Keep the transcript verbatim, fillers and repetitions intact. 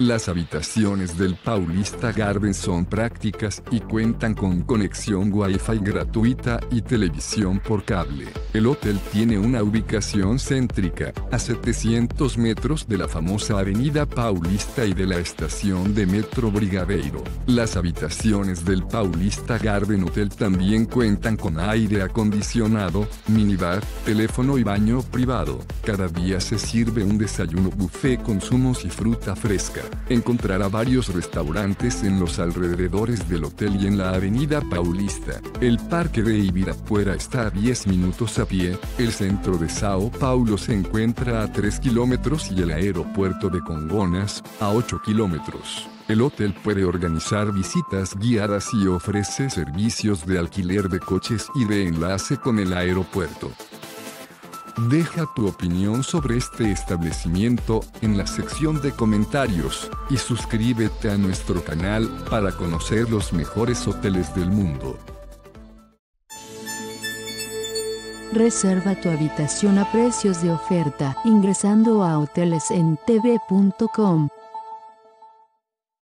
Las habitaciones del Paulista Garden son prácticas y cuentan con conexión Wi-Fi gratuita y televisión por cable. El hotel tiene una ubicación céntrica, a setecientos metros de la famosa Avenida Paulista y de la estación de Metro Brigadeiro. Las habitaciones del Paulista Garden Hotel también cuentan con aire acondicionado, minibar, teléfono y baño privado. Cada día se sirve un desayuno buffet con zumos y fruta fresca. Encontrará varios restaurantes en los alrededores del hotel y en la Avenida Paulista. El Parque de Ibirapuera está a diez minutos a pie, el centro de Sao Paulo se encuentra a tres kilómetros y el aeropuerto de Congonhas, a ocho kilómetros. El hotel puede organizar visitas guiadas y ofrece servicios de alquiler de coches y de enlace con el aeropuerto. Deja tu opinión sobre este establecimiento en la sección de comentarios y suscríbete a nuestro canal para conocer los mejores hoteles del mundo. Reserva tu habitación a precios de oferta ingresando a hoteles en t v punto com.